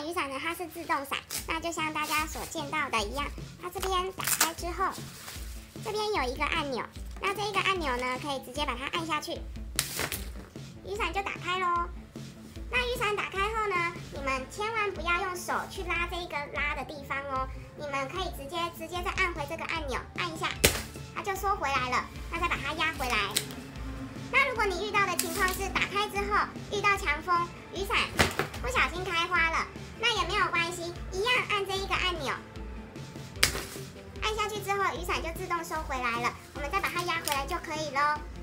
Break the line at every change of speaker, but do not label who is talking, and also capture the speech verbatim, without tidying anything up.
雨伞呢，它是自动伞，那就像大家所见到的一样，它这边打开之后，这边有一个按钮，那这一个按钮呢，可以直接把它按下去，雨伞就打开咯。那雨伞打开后呢，你们千万不要用手去拉这一个拉的地方哦，你们可以直接直接再按回这个按钮，按一下，它就缩回来了，那再把它压回来。那如果你遇到的情况是打开之后遇到强风，雨伞不小心开花了，那也没有关系，一样按这一个按钮，按下去之后雨伞就自动收回来了，我们再把它压回来就可以咯。